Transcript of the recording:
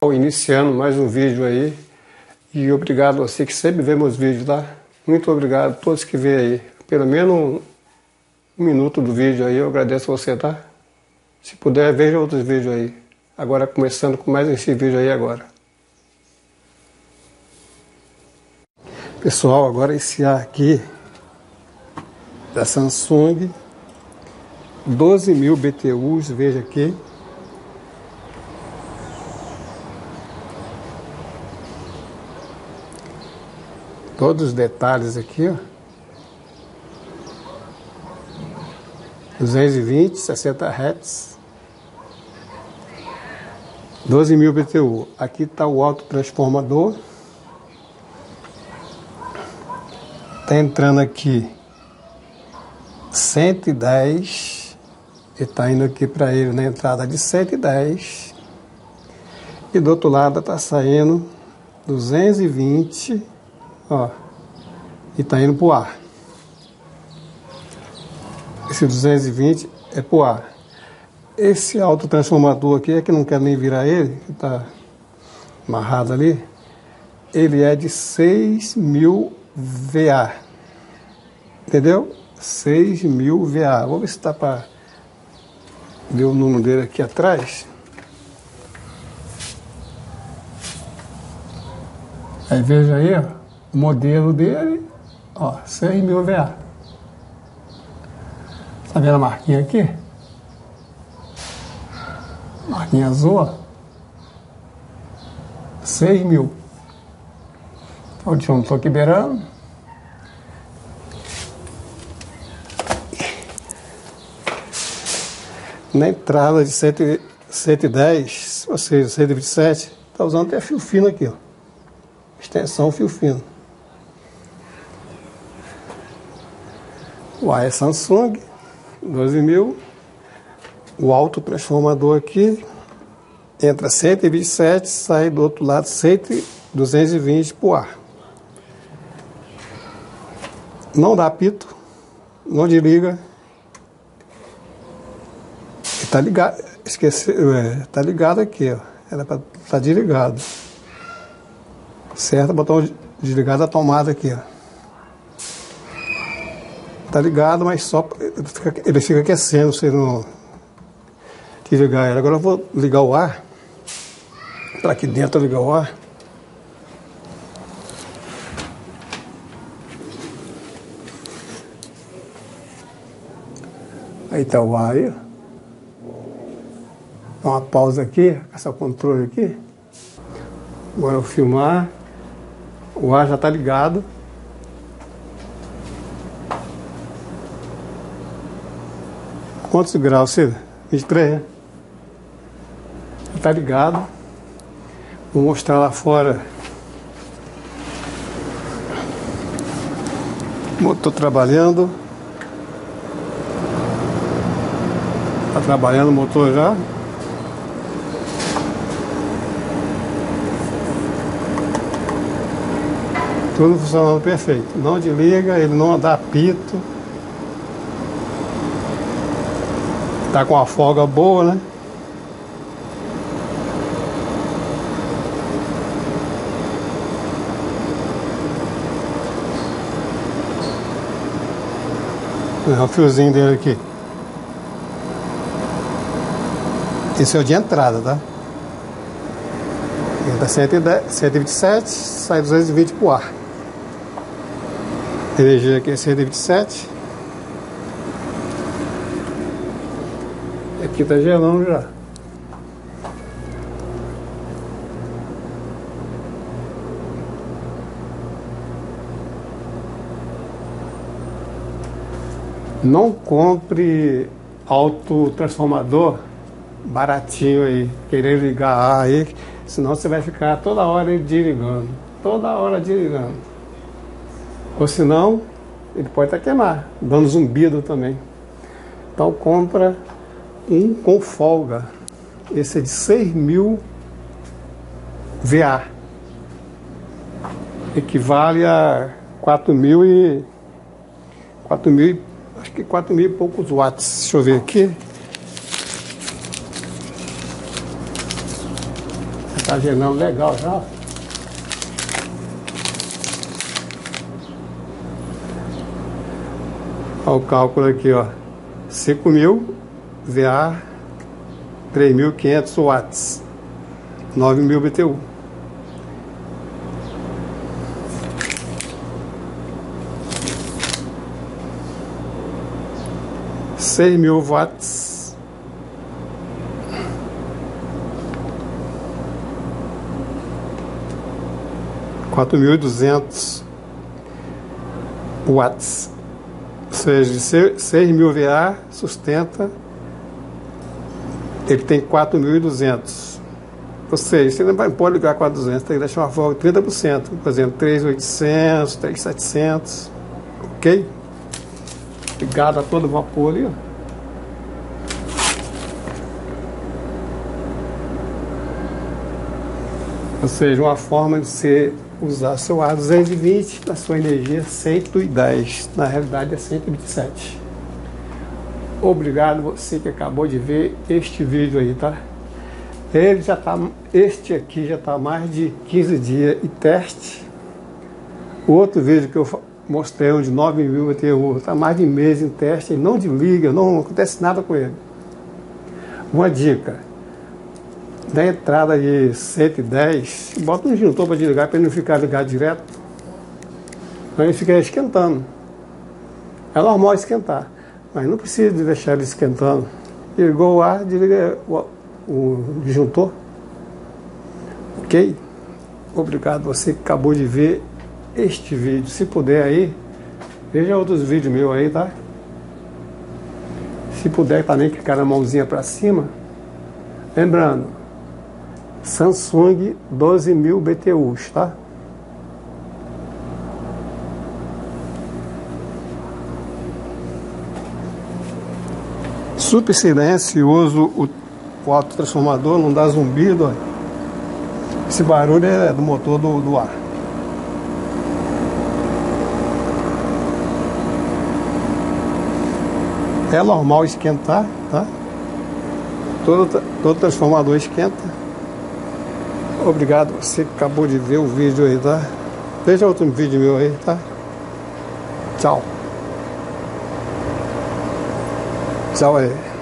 Iniciando mais um vídeo aí, e obrigado a você que sempre vê meus vídeos, tá? Muito obrigado a todos que vê aí. Pelo menos um minuto do vídeo aí, eu agradeço a você, tá? Se puder, veja outros vídeos aí. Agora começando com mais esse vídeo aí agora. Pessoal, agora esse ar aqui da Samsung, 12.000 BTUs, veja aqui. Todos os detalhes aqui, ó. 220, 60 Hz. 12.000 BTU. Aqui está o autotransformador. Está entrando aqui 110. E está indo aqui para ele na entrada de 110. E do outro lado está saindo 220. Ó, e tá indo pro ar. Esse 220 é pro ar. Esse autotransformador aqui, é que não quero nem virar ele, que tá amarrado ali, ele é de 6.000 VA. Entendeu? 6.000 VA. Vou ver se tá para ver o número dele aqui atrás. Aí veja aí, ó. O modelo dele, ó, 6.000 VA. Tá vendo a marquinha aqui? Marquinha azul, ó. 6.000. Então, eu não tô aqui beirando. Na entrada de 110, ou seja, 127, tá usando até fio fino aqui, ó. Extensão fio fino. O ar é Samsung, 12.000. O autotransformador aqui entra 127, sai do outro lado 220 para o ar. Não dá apito, não desliga. Está ligado, tá ligado aqui, ó. Era para estar desligado. Certo, botão desligado a tomada aqui, ó. Tá ligado, mas só ele fica aquecendo se não desligar ele. Agora eu vou ligar o ar. Para aqui dentro ligar o ar. Aí tá o ar aí. Dá uma pausa aqui, esse controle aqui. Agora eu vou filmar. O ar já tá ligado. Quantos graus, Cida? 23, né? Tá ligado. Vou mostrar lá fora. Motor trabalhando. Tá trabalhando o motor já. Tudo funcionando perfeito. Não desliga, ele não dá apito. Tá com uma folga boa, né? É o fiozinho dele aqui. Esse é o de entrada, tá? Entra 110, 127, sai 220 pro ar. Energia aqui é 127. Aqui tá gelando já. Não compre autotransformador baratinho aí, querer ligar aí, senão você vai ficar toda hora desligando. Toda hora desligando. Ou senão, ele pode até queimar, dando zumbido também. Então compra um com folga. Esse é de 6.000 VA. Equivale a 4.000 acho que 4.000 e poucos watts. Deixa eu ver aqui. Tá gerando legal já. Olha o cálculo aqui, ó. 5.000 VA, 3.500 watts, 9.000 BTU. $6.000 watts, 4.200 watts, ou seja, 6.000 VA sustenta, ele tem 4.200, ou seja, você não pode ligar 4.200, tem que deixar uma folga de 30%, por exemplo, 3.800, 3.700, ok? Ligado a todo vapor ali, ó. Ou seja, uma forma de você usar seu ar 220 na sua energia 110, na realidade é 127. Obrigado você que acabou de ver este vídeo aí, tá? Ele já tá, este aqui já tá mais de 15 dias em teste. O outro vídeo que eu mostrei, um de 9.000 BTU, tá mais de mês em teste, ele não desliga, não acontece nada com ele. Uma dica: na entrada de 110, bota um disjuntor para desligar, para ele não ficar ligado direto. Aí ele fica esquentando. É normal esquentar, mas não precisa de deixar ele esquentando. Ligou o ar, desliga o disjuntor. Ok? Obrigado você que acabou de ver este vídeo. Se puder aí, veja outros vídeos meus aí, tá? Se puder também clicar na mãozinha para cima. Lembrando, Samsung 12.000 BTUs, tá? Super silencioso o autotransformador, não dá zumbido, ó. Esse barulho é do motor do ar. É normal esquentar, tá? Todo transformador esquenta. Obrigado você que acabou de ver o vídeo aí, tá? Veja outro vídeo meu aí, tá? Tchau. Tchau aí.